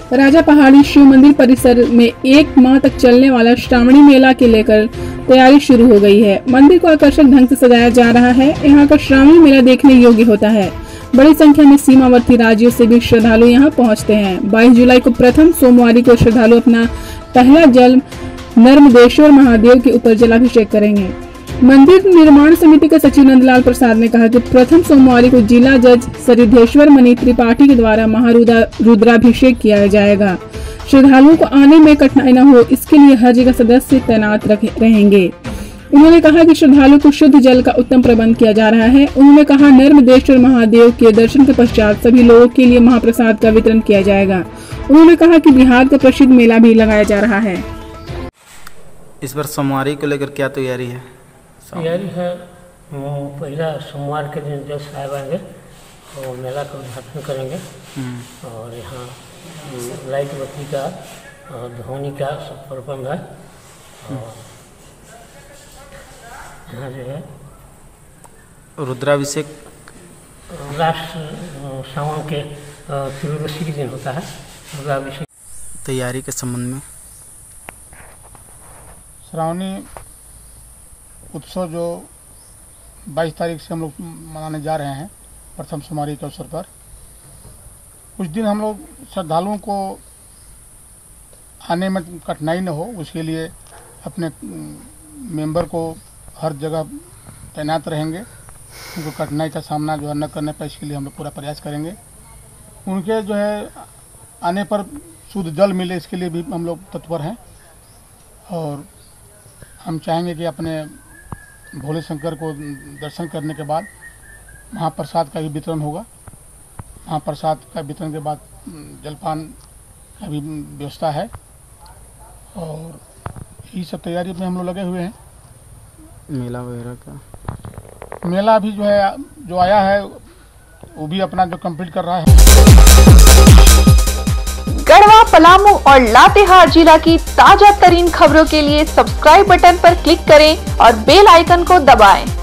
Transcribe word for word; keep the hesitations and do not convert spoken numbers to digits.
राजा पहाड़ी शिव मंदिर परिसर में एक माह तक चलने वाला श्रावणी मेला के लेकर तैयारी शुरू हो गई है। मंदिर को आकर्षक ढंग से सजाया जा रहा है। यहाँ का श्रावणी मेला देखने योग्य होता है। बड़ी संख्या में सीमावर्ती राज्यों से भी श्रद्धालु यहाँ पहुँचते हैं। बाईस जुलाई को प्रथम सोमवारी को श्रद्धालु अपना पहला जल नर्मदेश्वर महादेव के ऊपर जलाभिषेक करेंगे। मंदिर निर्माण समिति के सचिव नंदलाल प्रसाद ने कहा कि प्रथम सोमवारी को जिला जज सरिधेश्वर मणि त्रिपाठी के द्वारा महारुद्राभिषेक किया जाएगा। श्रद्धालुओं को आने में कठिनाई न हो, इसके लिए हर जगह सदस्य तैनात रहेंगे। उन्होंने कहा कि श्रद्धालुओं को शुद्ध जल का उत्तम प्रबंध किया जा रहा है। उन्होंने कहा नर्मदेश्वर महादेव के दर्शन के पश्चात सभी लोगों के लिए महाप्रसाद का वितरण किया जाएगा। उन्होंने कहा कि बिहार का प्रसिद्ध मेला भी लगाया जा रहा है। इस बार सोमवारी को लेकर क्या तैयारी है? तैयारी है, पहला सोमवार के दिन जल साहब आएंगे और मेला का उद्घाटन करेंगे और यहाँ लाइट बत्ती का और ध्वनि का सब प्रबंध है। और यहाँ जो है रुद्राभिषेक राष्ट्र सावन के त्रयोदशी के दिन होता है रुद्राभिषेक। तैयारी के संबंध में श्रावणी उत्सव जो बाईस तारीख से हम लोग मनाने जा रहे हैं प्रथम सोमवारी के अवसर पर, कुछ दिन हम लोग श्रद्धालुओं को आने में कठिनाई न हो उसके लिए अपने मेंबर को हर जगह तैनात रहेंगे। उनको कठिनाई का सामना जो है न करने पर इसके लिए हम लोग पूरा प्रयास करेंगे। उनके जो है आने पर शुद्ध जल मिले इसके लिए भी हम लोग तत्पर हैं और हम चाहेंगे कि अपने भोले शंकर को दर्शन करने के बाद महाप्रसाद का भी वितरण होगा। महाप्रसाद का वितरण के बाद जलपान का भी व्यवस्था है और ये सब तैयारी में हम लोग लगे हुए हैं। मेला वगैरह का मेला अभी जो है जो आया है वो भी अपना जो कंप्लीट कर रहा है। गढ़वा, पलामू और लातेहार जिला की ताजा तरीन खबरों के लिए सब्सक्राइब बटन पर क्लिक करें और बेल आइकन को दबाएं।